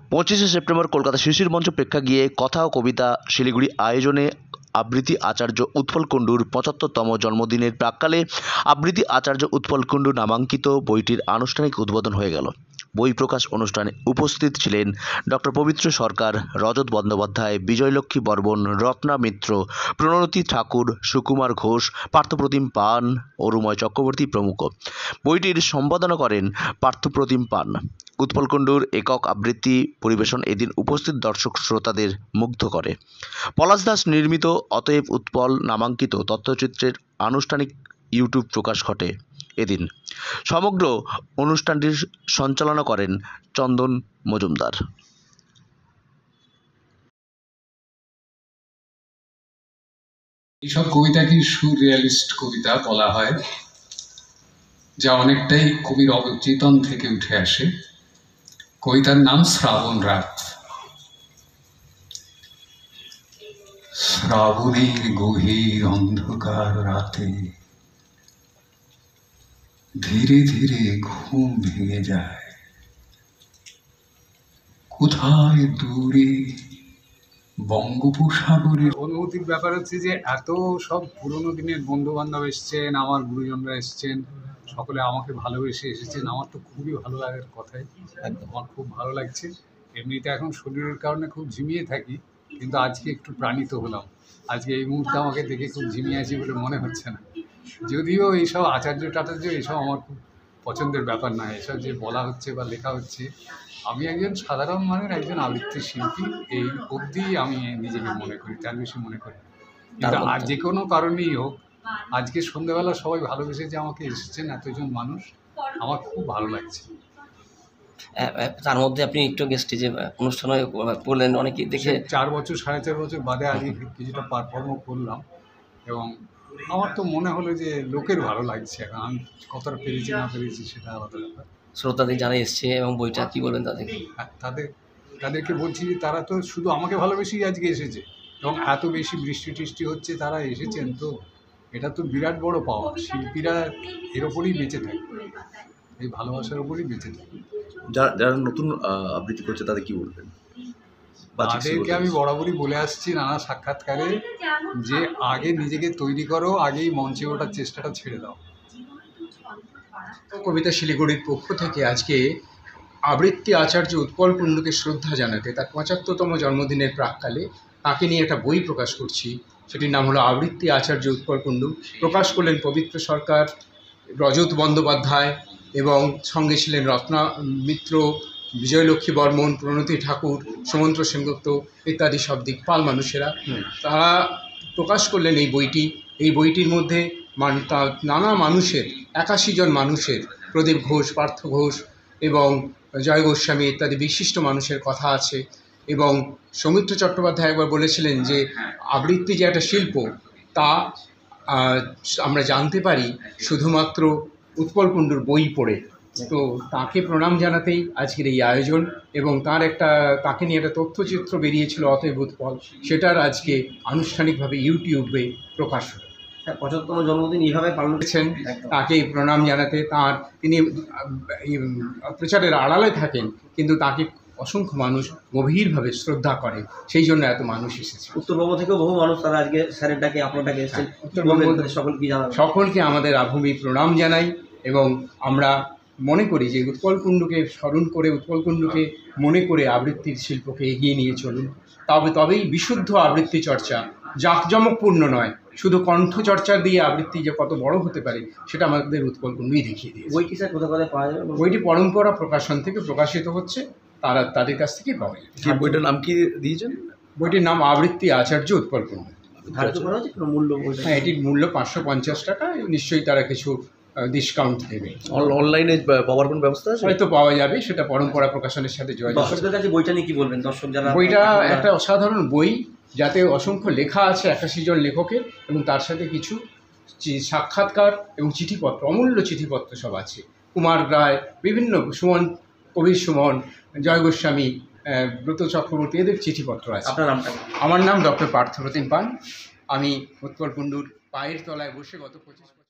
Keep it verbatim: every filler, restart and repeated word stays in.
পঁচিশে সেপ্টেম্বর কলকাতা শিশির মঞ্চ প্রেক্ষাগৃহে কথা ও কবিতা শিলিগুড়ি আয়োজনে আবৃত্তি আচার্য উৎপল কুণ্ডুর পঁচাত্তরতম জন্মদিনের প্রাক্কালে আবৃত্তি আচার্য উৎপল কুণ্ডু নামাঙ্কিত বইটির আনুষ্ঠানিক উদ্বোধন হয়ে গেল। বই প্রকাশ অনুষ্ঠানে উপস্থিত ছিলেন ডক্টর পবিত্র সরকার, রজত বন্দ্যোপাধ্যায়, বিজয়লক্ষ্মী বর্মন, রত্না মিত্র, প্রণতি ঠাকুর, সুকুমার ঘোষ, পার্থপ্রতিম পান, অরুময় চক্রবর্তী প্রমুখ। বইটির সম্পাদনা করেন পার্থপ্রতিম পান। উৎপল কুণ্ডুর একক আবৃত্তি পরিবেশন এদিন উপস্থিত দর্শক শ্রোতাদের মুগ্ধ করে। পলাশ দাস নির্মিত অতএব উৎপল নামাঙ্কিত তথ্যচিত্রের আনুষ্ঠানিক ইউটিউব প্রকাশ ঘটে এদিন। সমগ্র অনুষ্ঠানটির সঞ্চালনা করেন চন্দন মজুমদার। এইসব কবিতাকে সুরিয়ালিস্ট কবিতা বলা হয়, যা অনেকটাই কবির অবচেতন থেকে উঠে আসে। কবিতার নাম শ্রাবণ রাত। শ্রাবণের গভীর অন্ধকার রাতে ধীরে ধীরে ঘুম ভেঙে যায়। কোথায় দূরে বঙ্গোপসাগরের অনুভূতির ব্যাপার হচ্ছে যে এত সব পুরোনো দিনের বন্ধু বান্ধব এসছেন, আমার গুরুজনরা এসছেন, সকলে আমাকে ভালোবেসে এসেছেন। আমার তো খুবই ভালো লাগার কথাই, একদম আমার খুব ভালো লাগছে। এমনিতে এখন শরীরের কারণে খুব ঝিমিয়ে থাকি, কিন্তু আজকে একটু প্রাণিত হলাম। আজকে এই মুহূর্তে আমাকে দেখে খুব ঝিমিয়ে আছি বলে মনে হচ্ছে না। যদিও এইসব আচার্য টাচার্য এইসব আমার খুব পছন্দের ব্যাপার না, এসব যে বলা হচ্ছে বা লেখা হচ্ছে। আমি একজন সাধারণ মানের একজন আবৃত্তি শিল্পী, এই অবধি আমি নিজেকে মনে করি, তার বেশি মনে করি। কিন্তু আর যে কোনো কারণেই হোক, আজকে সন্ধ্যাবেলা সবাই ভালোবেসে যে আমাকে এসেছেন এতজন মানুষ, আমার খুব ভালো লাগছে। তার মধ্যে আপনি একটু স্টেজে অনুষ্ঠানে করলেন, অনেকে দেখে চার বছর সাড়ে চার বছর বাদে আজকে কিছুটা পারফর্মও করলাম, এবং আমার তো মনে হলো যে লোকের ভালো লাগছে। এখন আমি কতটা পেরেছি না পেরেছি সেটা আলাদা ব্যাপার। শ্রোতাদের জানা এসছে এবং বইটা কি বলবেন তাদের তাদের তাদেরকে বলছি যে তারা তো শুধু আমাকে ভালোবেসেই আজকে এসেছে, এবং এত বেশি বৃষ্টি টিষ্টি হচ্ছে, তারা এসেছেন, তো এটা তো বিরাট বড় পাওয়া। শিল্পীরা এর ওপরেই বেঁচে থাকে, এই ভালোবাসার ওপরেই বেঁচে থাকে। যারা যারা নতুন আবৃত্তি করছে তাদের কি বলবেন? তাদেরকে আমি বরাবরই বলে আসছি নানা সাক্ষাৎকারে যে আগে নিজেকে তৈরি করো, আগেই মঞ্চে ওঠার চেষ্টাটা ছেড়ে দাও। কবিতা শিলিগুড়ির পক্ষ থেকে আজকে আবৃত্তি আচার্য উৎপল কুণ্ডুকে শ্রদ্ধা জানাতে তার পঁচাত্তরতম জন্মদিনের প্রাক্কালে তাকে নিয়ে একটা বই প্রকাশ করছি। সেটির নাম হলো আবৃত্তি আচার্য উৎপল কুণ্ডু। প্রকাশ করলেন পবিত্র সরকার, রজত বন্দ্যোপাধ্যায়, এবং সঙ্গে ছিলেন রত্না মিত্র, বিজয়লক্ষ্মী বর্মন, প্রণতি ঠাকুর, সুমন্ত্র সেনগুপ্ত ইত্যাদি সব দিকপাল মানুষেরা। তারা প্রকাশ করলেন এই বইটি। এই বইটির মধ্যে নানা মানুষের, একাশি জন মানুষের, প্রদীপ ঘোষ, পার্থ ঘোষ এবং জয় গোস্বামী ইত্যাদি বিশিষ্ট মানুষের কথা আছে। এবং সৌমিত্র চট্টোপাধ্যায় একবার বলেছিলেন যে আবৃত্তি যে একটা শিল্প, তা আমরা জানতে পারি শুধুমাত্র উৎপল কুণ্ডুর বই পড়ে। তো তাকে প্রণাম জানাতেই আজকের এই আয়োজন, এবং তার একটা তাকে নিয়ে একটা তথ্যচিত্র বেরিয়েছিল অতএব উৎপল, সেটার আজকে আনুষ্ঠানিকভাবে ইউটিউবে প্রকাশ হল। পঁচাত্তরতম জন্মদিন এইভাবে পালন করেছেন, তাকে প্রণাম জানাতে। তার তিনি প্রচারের আড়ালে থাকেন, কিন্তু তাকে অসংখ্য মানুষ গভীরভাবে শ্রদ্ধা করে, সেই জন্য এত মানুষ এসেছে। উত্তরবঙ্গ থেকেও বহু মানুষ তারা আজকে স্যারের ডাকে আপনার ডাকে এসেছেন। সকলকে জানাই সকলকে আমাদের আভূমি প্রণাম জানাই, এবং আমরা মনে করি যে উৎপল কুণ্ডুকে স্মরণ করে, উৎপল কুণ্ডুকে মনে করে আবৃত্তির শিল্পকে এগিয়ে নিয়ে চলুন। তবে তবেই বিশুদ্ধ আবৃত্তি চর্চা, জাঁকজমকপূর্ণ নয়, শুধু কণ্ঠচর্চা দিয়ে আবৃত্তি যে কত বড় হতে পারে সেটা আমাদের উৎপল কুণ্ডুই দেখিয়ে দিয়েছে। বইটি স্যার কোথাও কোথায় পাওয়া যাবে? বইটি পরম্পরা প্রকাশন থেকে প্রকাশিত হচ্ছে, তারা তাদের কাছ থেকে পাওয়া যাবে। বইটার নাম কি দিয়েছেন? বইটির নাম আবৃত্তি আচার্য উৎপল কুণ্ডু। মূল্য? হ্যাঁ, এটির মূল্য পাঁচশো পঞ্চাশ টাকা। নিশ্চয়ই তারা কিছু ডিসকাউন্ট দেবে। অনলাইনে পাওয়ার কোনো ব্যবস্থা আছে? হয়তো পাওয়া যাবে, সেটা পরম্পরা প্রকাশনের সাথে যোগাযোগ। দর্শকদের কাছে বইটা নিয়ে কি বলবেন? দর্শক যারা, বইটা একটা অসাধারণ বই, যাতে অসংখ্য লেখা আছে একাশি জন লেখকের, এবং তার সাথে কিছু সাক্ষাৎকার এবং চিঠিপত্র, অমূল্য চিঠিপত্র সব আছে। কুমার রায়, বিভিন্ন সুমন, কবির সুমন, জয় গোস্বামী, ব্রত চক্রবর্তী, এদের চিঠিপত্র আছে। আপনার নামটা? আমার নাম ডক্টর পার্থপ্রতিম পান। আমি উৎপল কুণ্ডুর পায়ের তলায় বসে গত পঁচিশ